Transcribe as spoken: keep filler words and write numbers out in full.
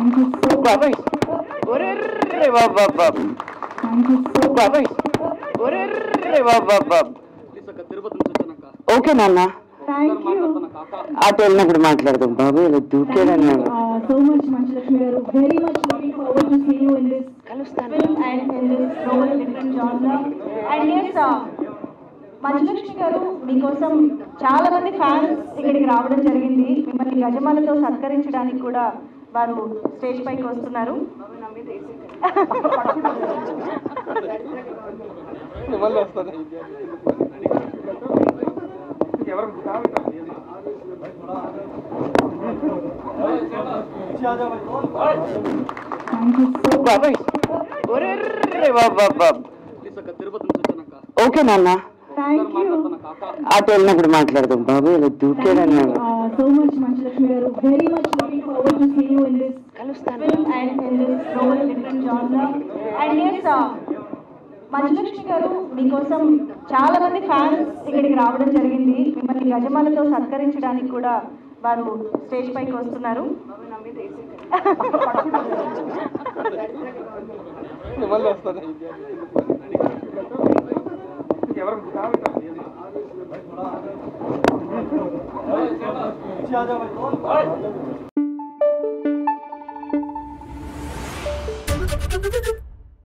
బాబాయ్ ఒరే బాబా బాబాయ్ ఒరే బాబా ఓకే నాన్న అటు వెళ్ళినప్పుడు మాట్లాడదాం బాబాయ్ ఇలా దూకేదన్నా సో మచ్ మంచులక్ష్మి గారు very much looking forward to see you in this film and in this role different genre and yes Manchu Lakshmi గారు మీకోసం చాలా మంది ఫ్యాన్స్ ఇక్కడికి రావడం జరిగింది. మిమ్మల్ని గజమాలతో సత్కరించడానికి కూడా వారు స్టేజ్ పైకి వస్తున్నారు. బాబాయ్ ఒరే బాబా ఓకే నాన్న అటు వెళ్ళినప్పుడు మాట్లాడదాం బాబాయ్ ఇలా దూకేదన్నా సో మచ్ మంచులక్ష్మి గారు very much looking forward to see you in this film and in this role different genre and yes Manchu Lakshmi గారు మీకోసం చాలా మంది ఫ్యాన్స్ ఇక్కడికి రావడం జరిగింది. మిమ్మల్ని గజమాలతో సత్కరించడానికి కూడా వారు స్టేజ్ పైకి వస్తున్నారు. ఎవరు